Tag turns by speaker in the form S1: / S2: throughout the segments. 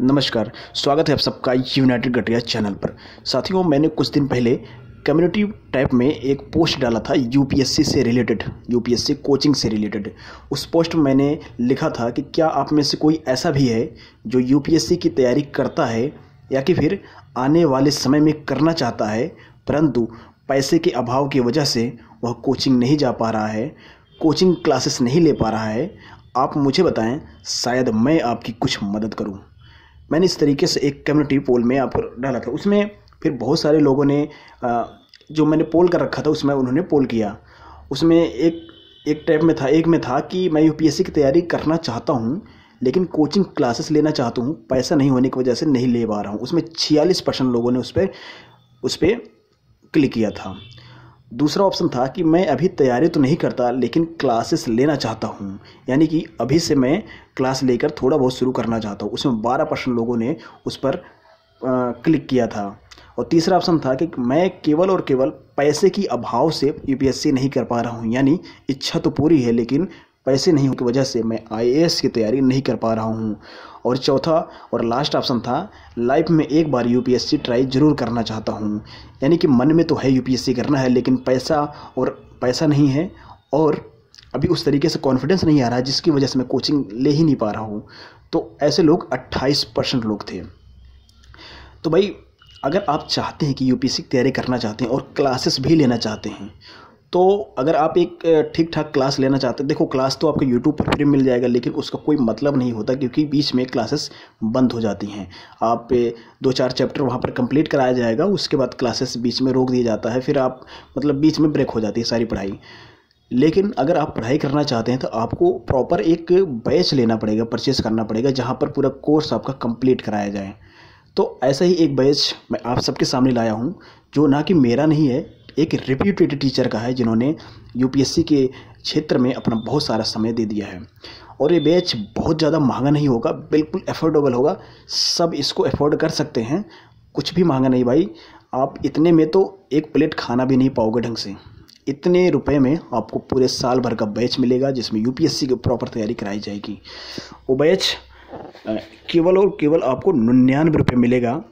S1: नमस्कार, स्वागत है आप सबका यूनाइटेड गठिया चैनल पर। साथियों, मैंने कुछ दिन पहले कम्युनिटी टैब में एक पोस्ट डाला था यूपीएससी से रिलेटेड, यूपीएससी कोचिंग से रिलेटेड। उस पोस्ट में मैंने लिखा था कि क्या आप में से कोई ऐसा भी है जो यूपीएससी की तैयारी करता है या कि फिर आने वाले समय में करना चाहता है, परंतु पैसे के अभाव की वजह से वह कोचिंग नहीं जा पा रहा है, कोचिंग क्लासेस नहीं ले पा रहा है। आप मुझे बताएं, शायद मैं आपकी कुछ मदद करूं। मैंने इस तरीके से एक कम्युनिटी पोल में आपको डाला था। उसमें फिर बहुत सारे लोगों ने जो मैंने पोल कर रखा था उसमें उन्होंने पोल किया। उसमें एक टाइप में था, एक में था कि मैं यूपीएससी की तैयारी करना चाहता हूं लेकिन कोचिंग क्लासेस लेना चाहता हूं, पैसा नहीं होने की वजह से नहीं ले पा रहा हूं। उसमें 46% लोगों ने उस पर क्लिक किया था। दूसरा ऑप्शन था कि मैं अभी तैयारी तो नहीं करता लेकिन क्लासेस लेना चाहता हूं, यानी कि अभी से मैं क्लास लेकर थोड़ा बहुत शुरू करना चाहता हूं। उसमें 12% लोगों ने उस पर क्लिक किया था। और तीसरा ऑप्शन था कि मैं केवल और केवल पैसे की अभाव से यूपीएससी नहीं कर पा रहा हूं, यानी इच्छा तो पूरी है लेकिन पैसे नहीं होने की वजह से मैं आईएएस की तैयारी नहीं कर पा रहा हूं। और चौथा और लास्ट ऑप्शन था, लाइफ में एक बार यूपीएससी ट्राई ज़रूर करना चाहता हूं, यानी कि मन में तो है यूपीएससी करना है लेकिन पैसा नहीं है और अभी उस तरीके से कॉन्फिडेंस नहीं आ रहा है जिसकी वजह से मैं कोचिंग ले ही नहीं पा रहा हूं। तो ऐसे लोग 28% लोग थे। तो भाई, अगर आप चाहते हैं कि यूपीएससी की तैयारी करना चाहते हैं और क्लासेस भी लेना चाहते हैं, तो अगर आप एक ठीक ठाक क्लास लेना चाहते हैं, देखो क्लास तो आपको यूट्यूब पर फ्री मिल जाएगा लेकिन उसका कोई मतलब नहीं होता क्योंकि बीच में क्लासेस बंद हो जाती हैं। आप 2-4 चैप्टर वहाँ पर कंप्लीट कराया जाएगा, उसके बाद क्लासेस बीच में रोक दिया जाता है, फिर आप बीच में ब्रेक हो जाती है सारी पढ़ाई। लेकिन अगर आप पढ़ाई करना चाहते हैं तो आपको प्रॉपर एक बैच लेना पड़ेगा, परचेस करना पड़ेगा जहाँ पर पूरा कोर्स आपका कंप्लीट कराया जाए। तो ऐसा ही एक बैच मैं आप सबके सामने लाया हूँ, जो ना कि मेरा नहीं है, एक रेप्यूटेड टीचर का है जिन्होंने यूपीएससी के क्षेत्र में अपना बहुत सारा समय दे दिया है। और ये बैच बहुत ज़्यादा महंगा नहीं होगा, बिल्कुल अफोर्डेबल होगा, सब इसको अफोर्ड कर सकते हैं। कुछ भी महंगा नहीं भाई, आप इतने में तो एक प्लेट खाना भी नहीं पाओगे ढंग से। इतने रुपए में आपको पूरे साल भर का बैच मिलेगा जिसमें यूपीएससी की प्रॉपर तैयारी कराई जाएगी। वो बैच केवल और केवल आपको 99 रुपये मिलेगा।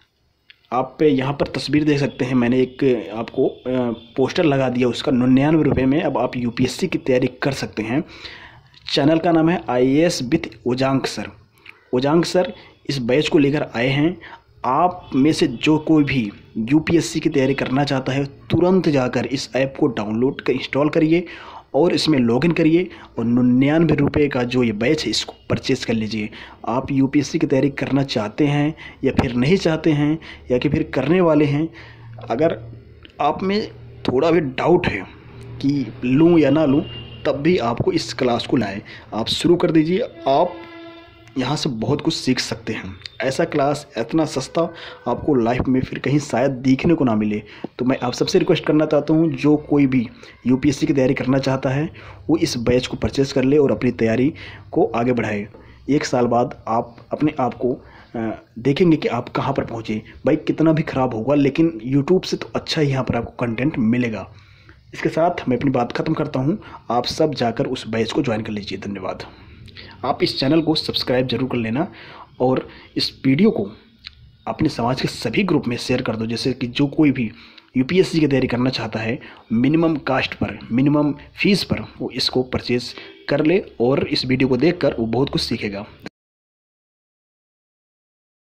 S1: आप यहाँ पर तस्वीर देख सकते हैं, मैंने एक आपको पोस्टर लगा दिया उसका। 99 रुपये में अब आप यूपीएससी की तैयारी कर सकते हैं। चैनल का नाम है IAS with Ojaank sir. Ojaank sir इस बैच को लेकर आए हैं। आप में से जो कोई भी यूपीएससी की तैयारी करना चाहता है तुरंत जाकर इस ऐप को डाउनलोड कर इंस्टॉल करिए और इसमें लॉगिन करिए और 99 रुपये का जो ये बैच है इसको परचेज़ कर लीजिए। आप यूपीएससी की तैयारी करना चाहते हैं या फिर नहीं चाहते हैं या कि फिर करने वाले हैं, अगर आप में थोड़ा भी डाउट है कि लूँ या ना लूँ, तब भी आपको इस क्लास को लाएं। आप शुरू कर दीजिए, आप यहाँ से बहुत कुछ सीख सकते हैं। ऐसा क्लास इतना सस्ता आपको लाइफ में फिर कहीं शायद देखने को ना मिले। तो मैं आप सबसे रिक्वेस्ट करना चाहता हूँ, जो कोई भी यूपीएससी की तैयारी करना चाहता है वो इस बैच को परचेज़ कर ले और अपनी तैयारी को आगे बढ़ाए। 1 साल बाद आप अपने आप को देखेंगे कि आप कहाँ पर पहुँचे। भाई कितना भी ख़राब होगा लेकिन यूट्यूब से तो अच्छा ही यहाँ पर आपको कंटेंट मिलेगा। इसके साथ मैं अपनी बात ख़त्म करता हूँ। आप सब जाकर उस बैच को ज्वाइन कर लीजिए। धन्यवाद। आप इस चैनल को सब्सक्राइब जरूर कर लेना और इस वीडियो को अपने समाज के सभी ग्रुप में शेयर कर दो, जैसे कि जो कोई भी यूपीएससी की तैयारी करना चाहता है मिनिमम कास्ट पर, मिनिमम फीस पर वो इसको परचेज़ कर ले और इस वीडियो को देखकर वो बहुत कुछ सीखेगा।